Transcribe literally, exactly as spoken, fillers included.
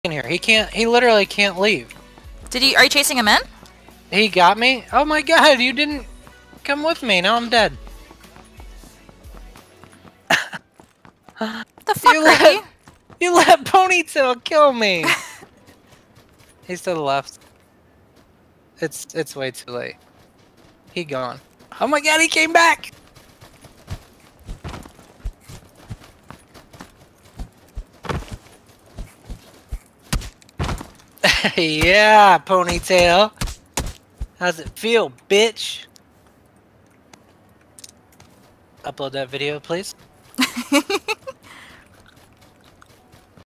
in here. He can't. He literally can't leave. Did you? Are you chasing him in? He got me. Oh my god! You didn't come with me. Now I'm dead. The fuck, you Ricky? let, you let Ponytail kill me. He's to the left. It's it's way too late. He gone. Oh my god! He came back. Yeah, Ponytail. How's it feel, bitch? Upload that video, please.